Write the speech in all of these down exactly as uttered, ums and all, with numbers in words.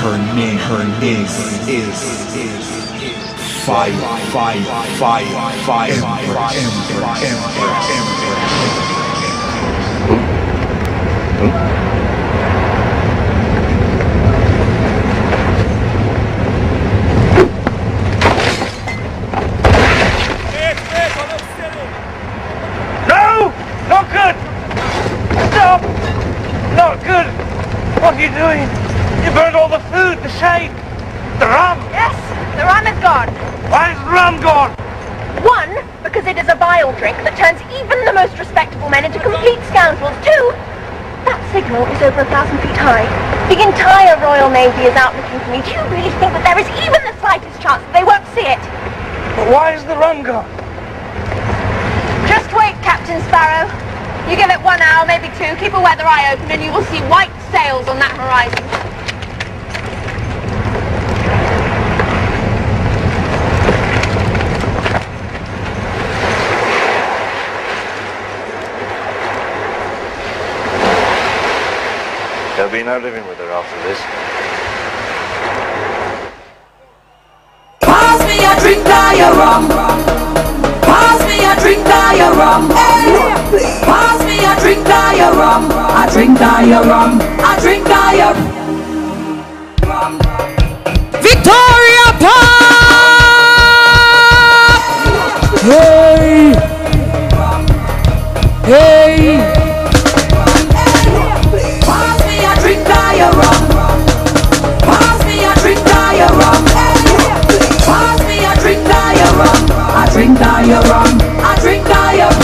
her name, her name is, is, Fire, Fire, Fire, Fire, Emperor, Emperor, Emperor, Emperor. No! Not good! Stop! Not good! What are you doing? You burned all the food, the shade, the rum! Yes, the rum is gone. Why is the rum gone? One, because it is a vile drink that turns even the most respectable men into complete scoundrels. Two, that signal is over a thousand feet high. The entire Royal Navy is out looking for me. Do you really think that there is even the slightest chance that they won't see it? But why is the rum gone? Just wait, Captain Sparrow. You give it one hour, maybe two, keep a weather eye open, and you will see white sails on that horizon. There'll be no living with her after this. Pass me a drink of your rum. Pass me a drink of your rum. Hey. Pass me a drink of your rum. A drink of your rum. A drink of your rum. Victoria Park. Hey. Hey. Drink all your rum, I drink all your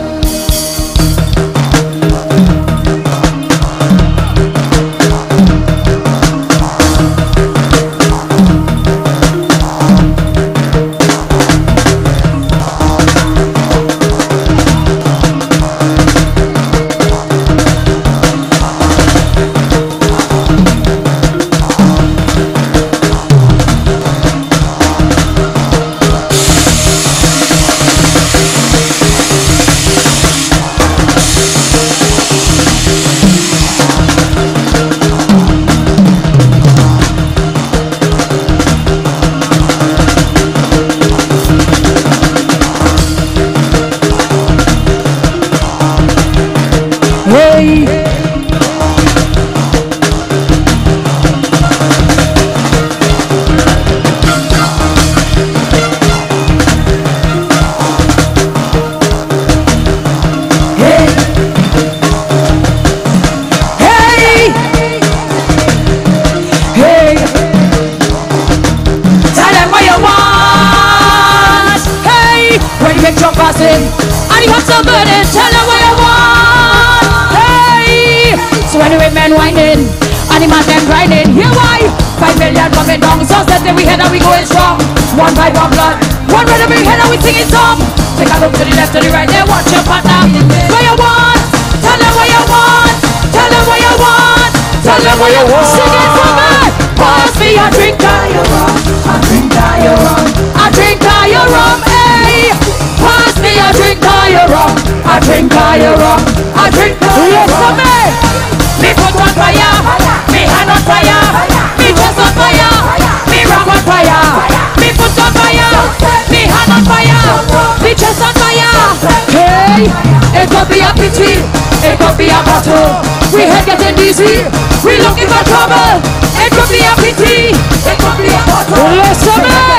one by one blood, one red every head and we sing it song. Take a look to the left, to the right, there watch your partner. What you want? Tell them what you want. Tell them what you want. Tell them what you want. Sing it for me. Pass me a drink of your rum. A drink of your rum. A drink of your rum. Hey. Pass me a drink of your rum. A drink of your rum. A drink of your rum. Yes, for me. Me foot on fire. Me hand on fire. Me chest on fire. Me rum on fire. Me foot on fire, me hand on fire, me chest on fire. Hey, it could be a pity, it could be a battle. We head getting dizzy, we looking for trouble. It could be a pity, it could be a battle. Listen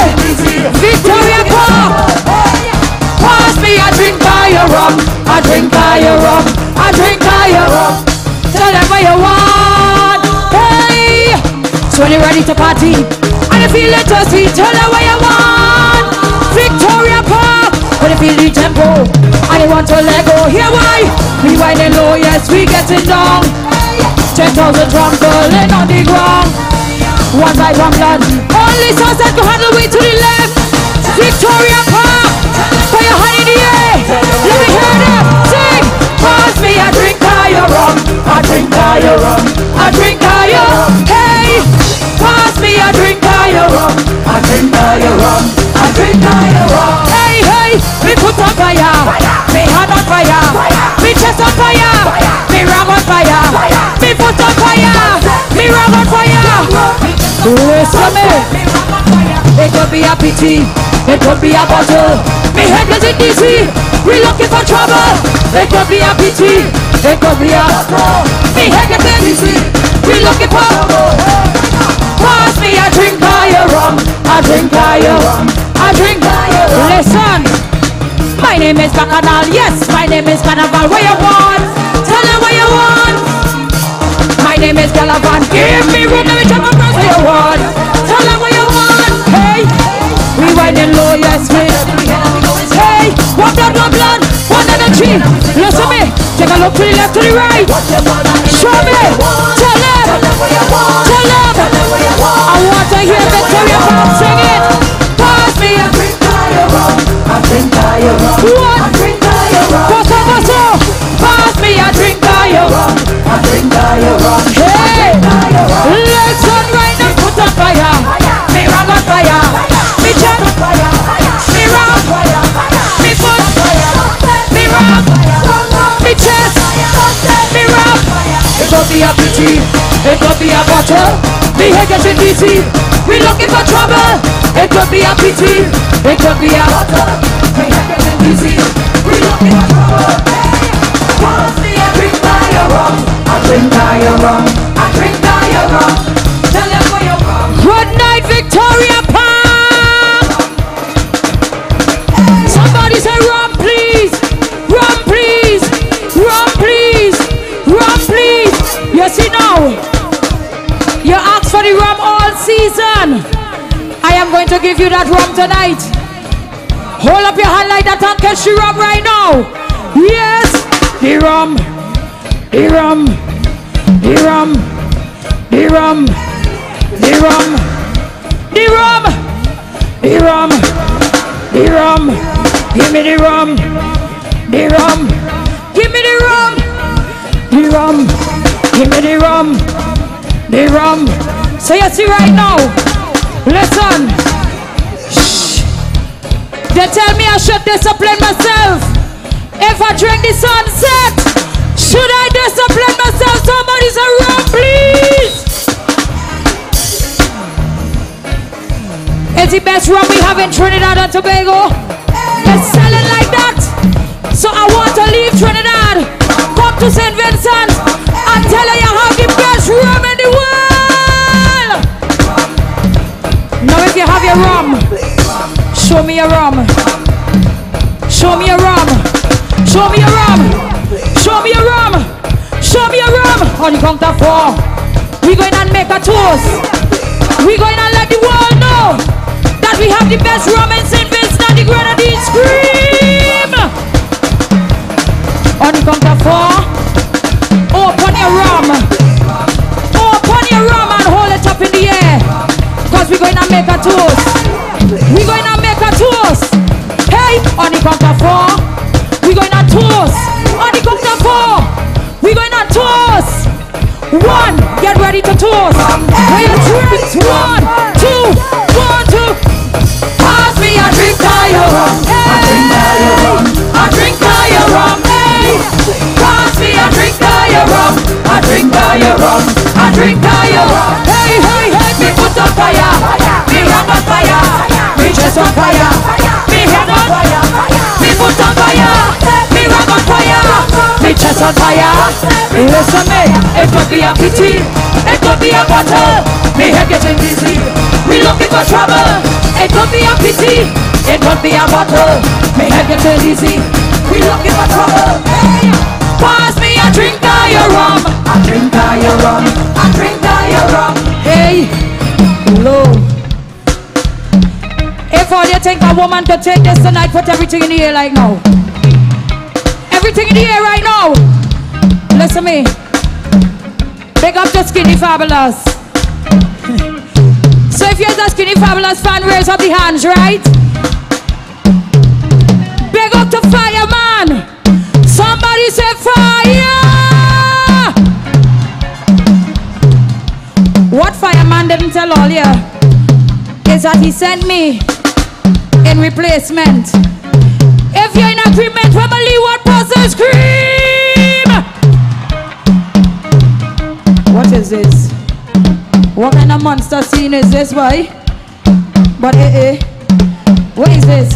me, Victoria Park. Pass me a drink of your rum, a drink of your rum, a drink of your rum. Tell them what you want. Hey, so when you're ready to party and you feel it thirsty, tell them what you want. Victoria Park, when you feel the tempo and you want to let go, hear why? We winding low, yes, we getting down. Ten thousand drums rolling on the ground. One by one blood, only songs that go handle way to the left. Victoria Park, put your hand in the air. Let me hear them sing. Pass me a drink of your rum, a drink of your rum, a drink of your rum. Hey, pass me a drink of your rum, a drink of your rum, a drink of your rum. Hey, hey, me put on fire, me hand on fire, me chest on fire, me rum on fire, me foot on fire, me rum on fire. Listen me. It could be a pity, it could be a bottle. Me head getting dizzy, we looking for trouble. It could be a pity, it could be a bottle. Me head getting dizzy, we looking for trouble. Pass me a drink of your rum, a drink of your rum, a drink of your rum. Listen, my name is Bacchanal, yes, my name is Carnival. What you want? Tell them what you want. My name is Galavan, give me room, let me jump across what you want. Tell them what you want. Hey, we winding low, yes, me. Hey, one blood, one blood, one energy. Listen me, take a look to the left, to the right. Show me, tell them, tell them. I want to hear Victoria Park sing it. Pass me a drink of your rum, a drink of your rum, a drink of your rum. Bosso, bosso, pass me a drink of your rum, a drink of your rum. Hey, let's run right now, put on fire. Me rum on fire, me jet on fire, me rum, me foot, me rum, me chest, me rum. It could be a pity, it could be a bottle. Me head getting dizzy, we looking for trouble. It could be a pity, it could be a bottle. Me head getting dizzy, we looking for trouble. Pass me a drink of your rum, a drink of your rum, a drink of your rum. Tell them where you're from. Good night, Victoria Park. Somebody say rum, please, rum, please, rum, please, rum, please. You see now, you asked for the rum all season. I am going to give you that rum tonight. Hold up your hand like that and catch the rum right now. Yes, the rum, the rum, the rum, the rum, the rum, the rum, the rum, the rum. Give me the rum, the rum. Give me the rum, the rum. Give me the rum, the rum. So you see right now. Listen. Shh. They tell me I should discipline myself. If I drink the sunset, should I discipline myself? Somebody say rum, please. It's the best rum we have in Trinidad and Tobago. It's selling like that. So I want to leave Trinidad, come to Saint Vincent, and tell you you have the best rum in the world. Now if you have your rum, show me your rum. Show me your rum. Show me your rum. Show me your rum. Show me your rum. On the count of four, we going and make a toast. We going and let the world know that we have the best rum in Saint Vincent and the Grenadines. Scream! On the count of four, open your rum. Open your rum and hold it up in the air. Because we're going to make a toast. We're going to make a toast. Hey, on the count of four, we're going to toast. On the count of four, we're going to toast. One, get ready to toast. When you drink, one, two, one, two. Pass me a drink of your rum. Hey, a drink of your rum. Hey, pass me a drink of your rum. A drink of your rum. A drink of your rum. Hey, hey, hey, me foot on fire. Me rum on fire. Me chest on fire. Me head on fire. Me foot on fire. Me rum on fire. Me chest on fire. Listen me, it could be a pity, it could be a bottle. Me head getting dizzy, we looking for trouble. It could be a pity, it could be a bottle. Me head getting dizzy, we looking for trouble. Hey, pass me a drink of your rum, a drink of your rum, a drink of your rum. Hey, hello. If all you think a woman could take this tonight, put everything in the air like now. Everything in the air right now. Listen to me. Big up to Skinny Fabulous. So if you're the Skinny Fabulous fan, raise up the hands, right? Big up to Fireman. Somebody say fire. What Fireman didn't tell all you is that he sent me in replacement. If you're in agreement, family, what person scream? What is this? What kind of monster scene is this, boy? But eh eh, what is this?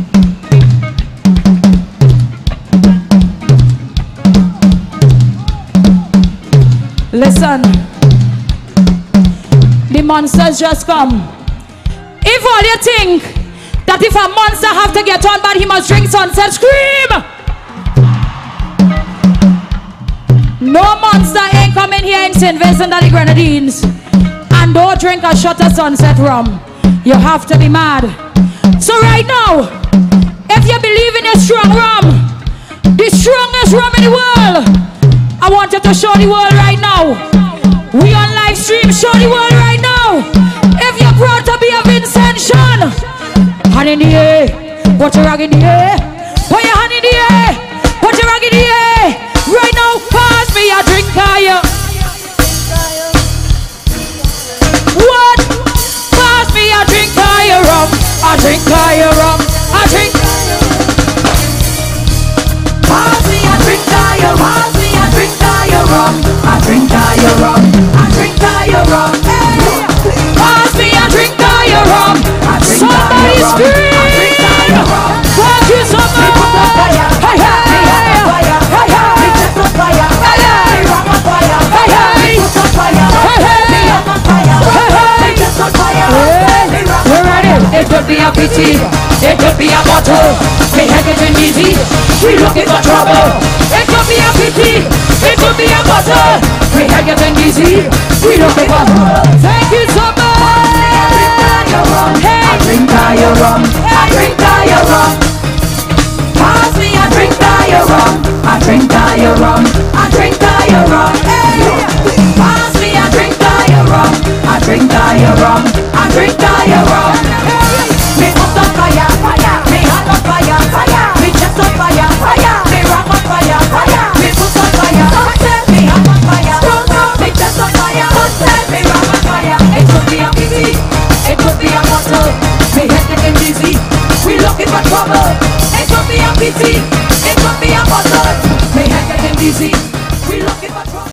Listen, the monsters just come. If all you think that if a monster have to get on bad, he must drink sunset, scream! No monster ain't coming here in Saint Vincent and the Grenadines and don't drink a shot of sunset rum. You have to be mad. So right now, if you believe in a strong rum, the strongest rum in the world, I want you to show the world right now. We on live stream, show the world right now. If you're proud to be a Vincent Sean, hand in the air, put your rag in the air. Put your hand in the air, put your rag in the air. Right now, pass me a drink, fire. What? Pass me a drink, fire rum. A drink, fire rum. A drink. Pass me a drink, fire. Pass me a drink, fire rum. A drink, fire rum. A drink, fire rum. Pass me a drink, fire rum. Somebody scream. Fuck you, somebody. Hey, hey. It could be a pity, it could be a bottle. We have it been easy, we looking for trouble. It could be a pity, it could be a bottle. We have it been easy, we